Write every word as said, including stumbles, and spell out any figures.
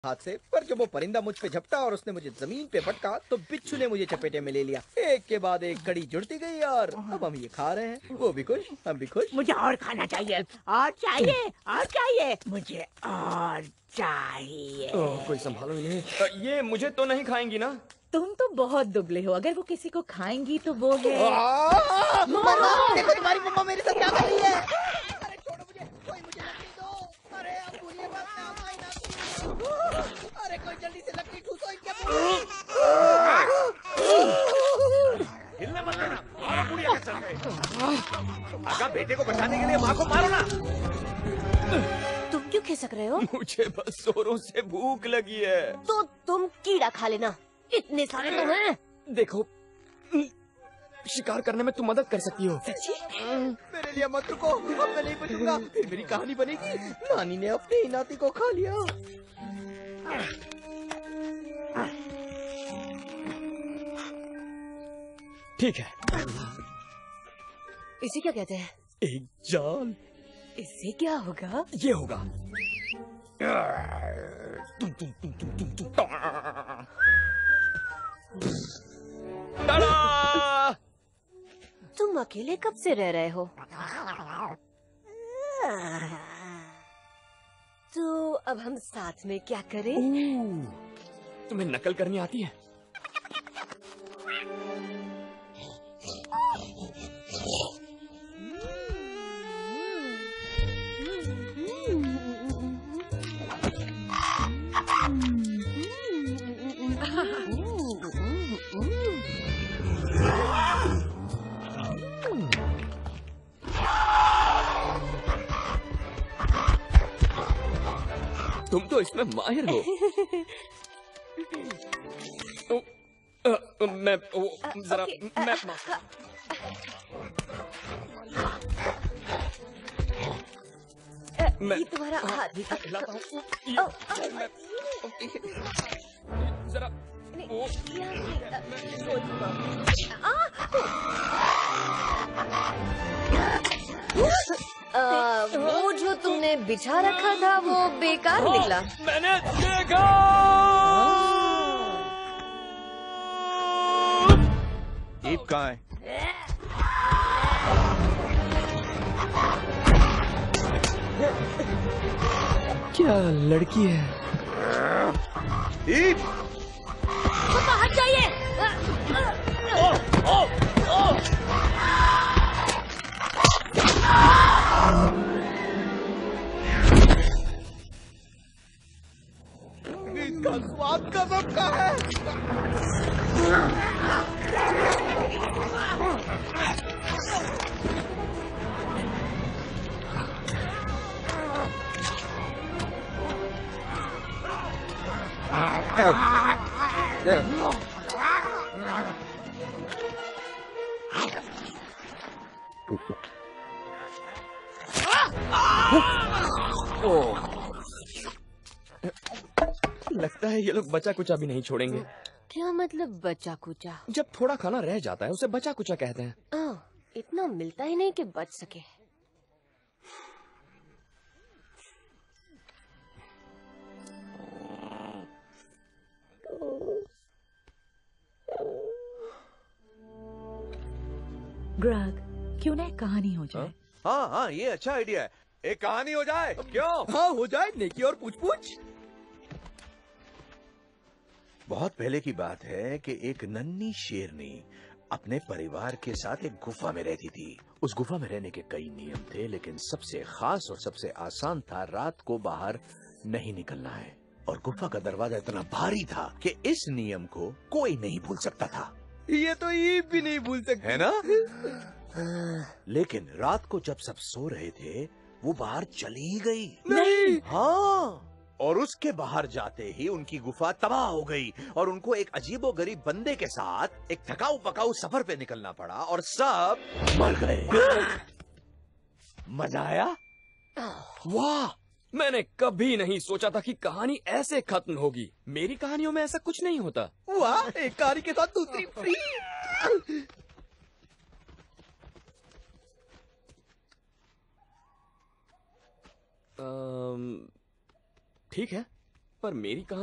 हाथ से, पर जब वो परिंदा मुझ पे झपटा और उसने मुझे जमीन पे पटका तो बिच्छू ने मुझे चपेटे में ले लिया। एक के बाद एक कड़ी जुड़ती गई और अब हम ये खा रहे हैं। वो भी खुश, हम भी खुश। मुझे और खाना चाहिए, और चाहिए, और चाहिए, मुझे और चाहिए। ओह, कोई संभालो इन्हें। ये मुझे तो नहीं खाएंगी ना? तुम तो बहुत दुबले हो, अगर वो किसी को खाएंगी तो वो है। मम्मा, देखो तुम्हारी मम्मा मेरे साथ क्या कर रही है। अरे छोड़ो मुझे, कोई मुझे लकड़ी दो। अरे अब भूलिए मत, मैं ऑनलाइन आती हूँ। अरे कोई जल्दी से लकड़ी ठूसो इनके मुंह। हिलने मत देना, मारो बुढ़िया के सर पे। आगा बेटे को बचाने के लिए माँ को मारो ना। तुम क्यों खिसक रहे हो? मुझे बस जोरों से भूख लगी है। तो तुम कीड़ा खा लेना, इतने सारे तो हैं। देखो, शिकार करने में तुम मदद कर सकती हो। सच्ची? मेरे लिए मत रुको, अब मैं नहीं बचूंगा। फिर मेरी कहानी बनेगी। नानी ने अपने ही नाती को खा लिया। ठीक है। इसे क्या कहते हैं? एक जाल। इससे क्या होगा? ये होगा। टाड़ा! तुम अकेले कब से रह रहे हो? तो अब हम साथ में क्या करें? तुम्हें नकल करनी आती है? तुम तो इसमें माहिर हो। ओ, आ, मैं ओ, जरा मैं मैं ये तुम्हारा हाथ हिलाता हूँ। जरा वो आ, वो जो तुमने बिछा रखा था वो बेकार निकला। मैंने देखा। ईप कहाँ है? क्या लड़की है? ईप! तो बाहर जाइए। ओ, ओ, ओ। इसका स्वाद गजब का है। लगता है ये लोग बचा कुचा भी नहीं छोड़ेंगे। क्या मतलब बचा कुचा? जब थोड़ा खाना रह जाता है उसे बचा कुचा कहते हैं। आ, इतना मिलता ही नहीं कि बच सके। ग्राग, क्यों ना एक कहानी हो जाए? हाँ हाँ, ये अच्छा आइडिया है। एक कहानी हो जाए क्यों? हाँ हो जाए, नेकी और पूछ पूछ। बहुत पहले की बात है कि एक नन्ही शेरनी अपने परिवार के साथ एक गुफा में रहती थी। उस गुफा में रहने के कई नियम थे, लेकिन सबसे खास और सबसे आसान था रात को बाहर नहीं निकलना है। और गुफा का दरवाजा इतना भारी था कि इस नियम को कोई नहीं भूल सकता था। ये तो ईब भी नहीं भूल सकती है ना? लेकिन रात को जब सब सो रहे थे वो बाहर चली गई। नहीं। हाँ, और उसके बाहर जाते ही उनकी गुफा तबाह हो गई और उनको एक अजीबोगरीब बंदे के साथ एक थकाऊ पकाऊ सफर पे निकलना पड़ा और सब मर गए। मजा आया? वाह, मैंने कभी नहीं सोचा था कि कहानी ऐसे खत्म होगी। मेरी कहानियों में ऐसा कुछ नहीं होता। वाह, एक कहानी के साथ दूसरी फ्री। अम्म, ठीक है, पर मेरी कहानी